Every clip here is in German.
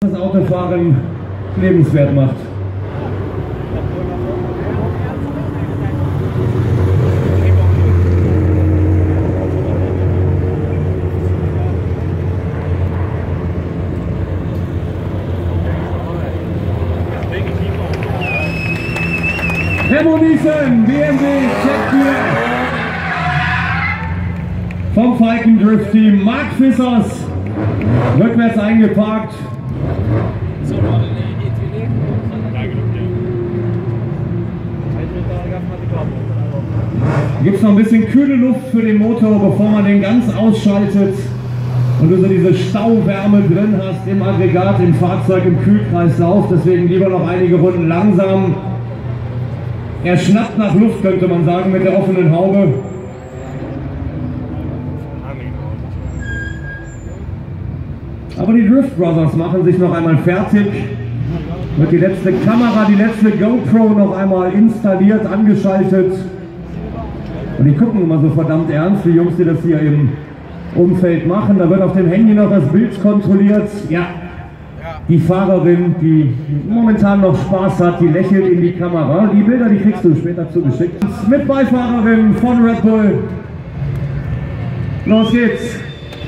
das Autofahren lebenswert macht. Hermonisen, BMW, Check vom Falken Drift Team, Mark Fissers, rückwärts eingeparkt. Gibt es noch ein bisschen kühle Luft für den Motor, bevor man den ganz ausschaltet und du so diese Stauwärme drin hast im Aggregat, im Fahrzeug, im Kühlkreislauf. Deswegen lieber noch einige Runden langsam. Er schnappt nach Luft, könnte man sagen, mit der offenen Haube. Aber die Drift Brothers machen sich noch einmal fertig. Wird die letzte Kamera, die letzte GoPro noch einmal installiert, angeschaltet. Und die gucken immer so verdammt ernst, die Jungs, die das hier im Umfeld machen. Da wird auf dem Handy noch das Bild kontrolliert. Ja, die Fahrerin, die momentan noch Spaß hat, die lächelt in die Kamera. Die Bilder, die kriegst du später zugeschickt. Mit Beifahrerin von Red Bull. Los geht's!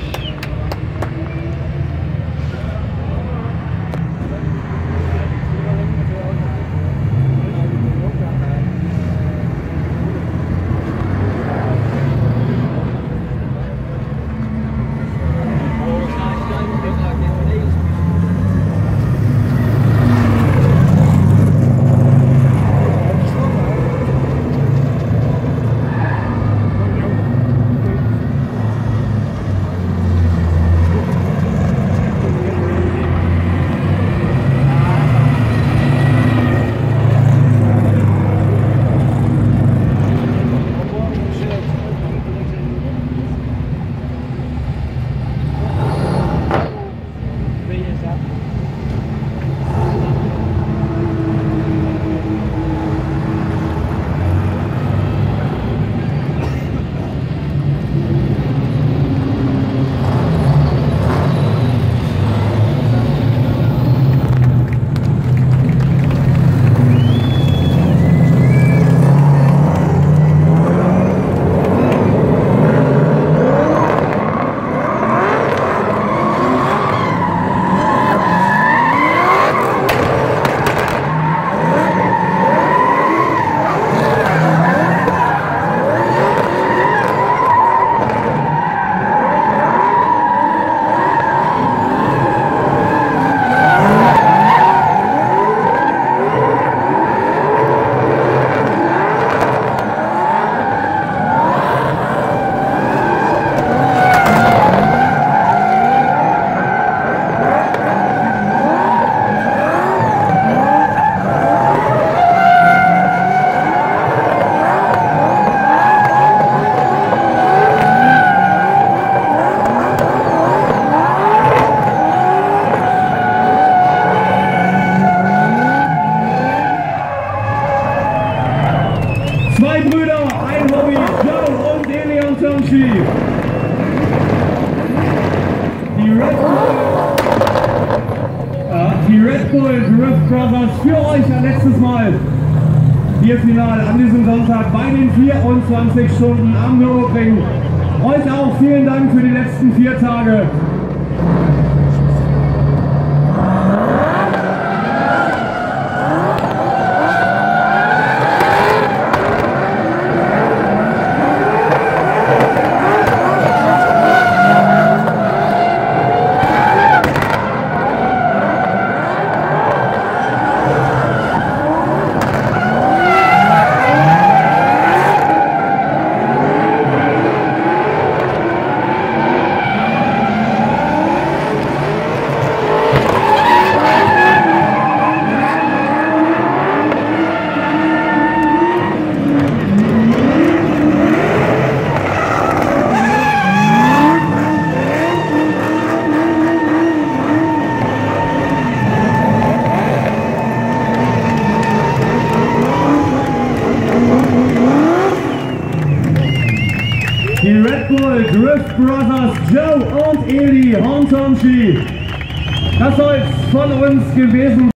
Zwei Brüder, ein Hobby, Joe und Eli Antonci. Die Red Bull Drift Brothers für euch ein letztes Mal hier final an diesem Sonntag bei den 24 Stunden am Nürburgring. Euch auch vielen Dank für die letzten 4 Tage. Die Red Bull Drift Brothers Joe und Eli Antonci. Das soll's. von uns gewesen.